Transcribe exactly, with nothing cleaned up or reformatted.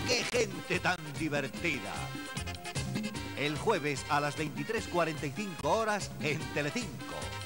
¡Qué gente tan divertida! El jueves a las veintitrés cuarenta y cinco horas en Telecinco.